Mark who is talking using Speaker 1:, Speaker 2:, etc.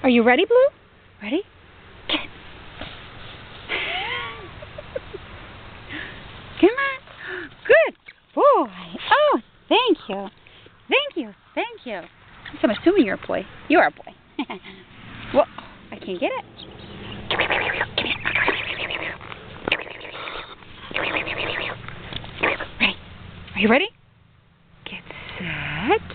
Speaker 1: Are you ready, Blue? Ready? Get it. Come on. Good boy. Oh, thank you. Thank you. Thank you. So I'm assuming you're a boy. You are a boy. Well, I can't get it. Ready? Are you ready? Get set.